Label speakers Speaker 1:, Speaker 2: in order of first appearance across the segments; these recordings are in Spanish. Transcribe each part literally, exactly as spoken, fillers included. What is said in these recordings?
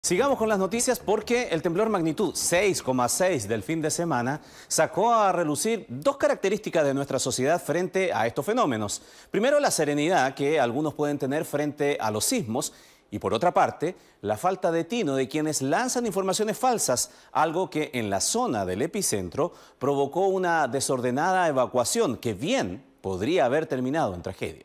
Speaker 1: Sigamos con las noticias porque el temblor magnitud seis coma seis del fin de semana sacó a relucir dos características de nuestra sociedad frente a estos fenómenos. Primero, la serenidad que algunos pueden tener frente a los sismos y, por otra parte, la falta de tino de quienes lanzan informaciones falsas, algo que en la zona del epicentro provocó una desordenada evacuación que bien podría haber terminado en tragedia.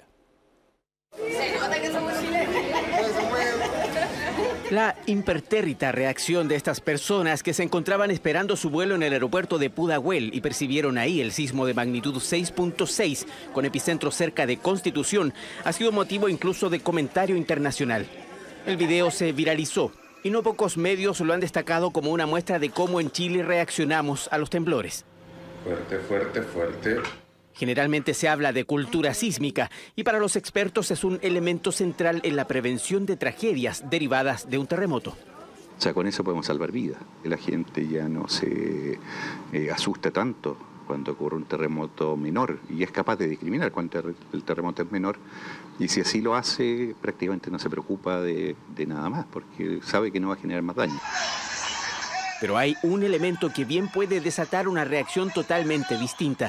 Speaker 2: La impertérrita reacción de estas personas que se encontraban esperando su vuelo en el aeropuerto de Pudahuel y percibieron ahí el sismo de magnitud seis punto seis con epicentro cerca de Constitución ha sido motivo incluso de comentario internacional. El video se viralizó y no pocos medios lo han destacado como una muestra de cómo en Chile reaccionamos a los temblores.
Speaker 3: Fuerte, fuerte, fuerte.
Speaker 2: Generalmente se habla de cultura sísmica y para los expertos es un elemento central en la prevención de tragedias derivadas de un terremoto.
Speaker 4: O sea, con eso podemos salvar vidas. La gente ya no se eh, asusta tanto cuando ocurre un terremoto menor y es capaz de discriminar cuando el terremoto es menor. Y si así lo hace, prácticamente no se preocupa de, de nada más porque sabe que no va a generar más daño.
Speaker 2: Pero hay un elemento que bien puede desatar una reacción totalmente distinta.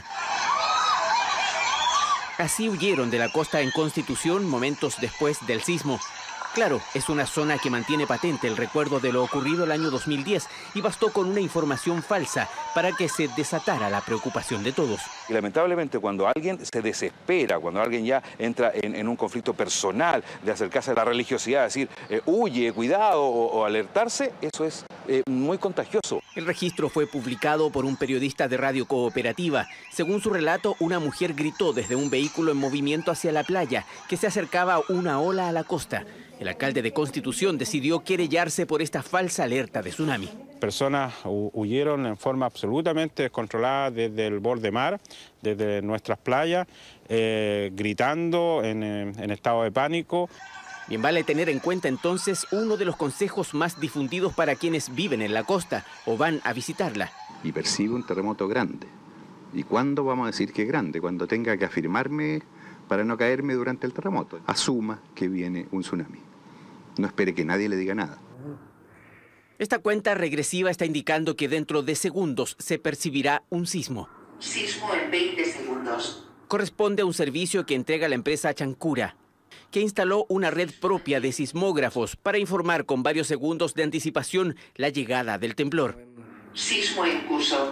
Speaker 2: Así huyeron de la costa en Constitución momentos después del sismo. Claro, es una zona que mantiene patente el recuerdo de lo ocurrido el año dos mil diez y bastó con una información falsa para que se desatara la preocupación de todos.
Speaker 5: Y lamentablemente cuando alguien se desespera, cuando alguien ya entra en, en un conflicto personal de acercarse a la religiosidad, decir eh, huye, cuidado o, o alertarse, eso es eh, muy contagioso.
Speaker 2: El registro fue publicado por un periodista de Radio Cooperativa. Según su relato, una mujer gritó desde un vehículo en movimiento hacia la playa que se acercaba una ola a la costa. El alcalde de Constitución decidió querellarse por esta falsa alerta de tsunami.
Speaker 6: Personas huyeron en forma absolutamente descontrolada desde el borde mar, desde nuestras playas, eh, gritando en, en estado de pánico.
Speaker 2: Bien vale tener en cuenta entonces uno de los consejos más difundidos para quienes viven en la costa o van a visitarla.
Speaker 4: Y percibe un terremoto grande. ¿Y cuándo vamos a decir que es grande? Cuando tenga que afirmarme para no caerme durante el terremoto. Asuma que viene un tsunami. No espere que nadie le diga nada.
Speaker 2: Esta cuenta regresiva está indicando que dentro de segundos se percibirá un sismo.
Speaker 7: Sismo en veinte segundos.
Speaker 2: Corresponde a un servicio que entrega la empresa Chancura, que instaló una red propia de sismógrafos para informar con varios segundos de anticipación la llegada del temblor.
Speaker 7: Sismo en curso.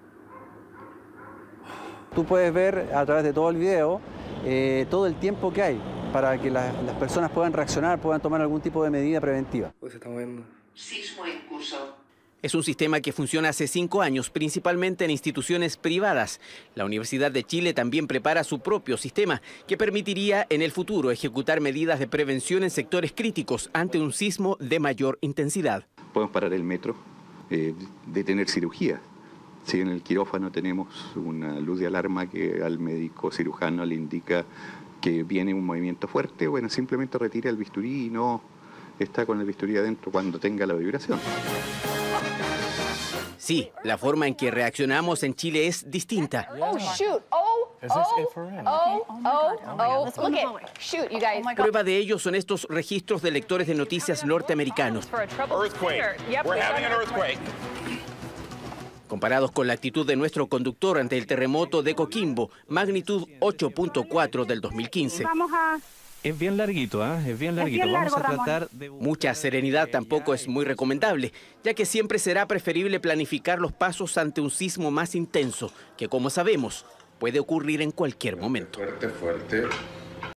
Speaker 8: Tú puedes ver a través de todo el video eh, todo el tiempo que hay para que la, las personas puedan reaccionar, puedan tomar algún tipo de medida preventiva.
Speaker 7: Pues se está moviendo. Sismo en curso.
Speaker 2: Es un sistema que funciona hace cinco años, principalmente en instituciones privadas. La Universidad de Chile también prepara su propio sistema, que permitiría en el futuro ejecutar medidas de prevención en sectores críticos ante un sismo de mayor intensidad.
Speaker 4: Podemos parar el metro, eh, detener cirugía. Si en el quirófano tenemos una luz de alarma que al médico cirujano le indica que viene un movimiento fuerte, bueno, simplemente retira el bisturí y no está con el bisturí adentro cuando tenga la vibración.
Speaker 2: Sí, la forma en que reaccionamos en Chile es distinta.
Speaker 9: Oh, shoot. Oh, oh, oh, oh, oh. Look at, shoot, you guys.
Speaker 2: Prueba de ello son estos registros de lectores de noticias norteamericanos.
Speaker 10: Earthquake. We're having an earthquake.
Speaker 2: Comparados con la actitud de nuestro conductor ante el terremoto de Coquimbo, magnitud ocho punto cuatro del dos mil quince.
Speaker 11: Vamos a...
Speaker 12: Es bien larguito, ¿eh? Es bien larguito.
Speaker 11: Es bien largo,
Speaker 12: Vamos a tratar de...
Speaker 2: Mucha serenidad tampoco es muy recomendable, ya que siempre será preferible planificar los pasos ante un sismo más intenso, que como sabemos, puede ocurrir en cualquier momento.
Speaker 3: Fuerte, fuerte.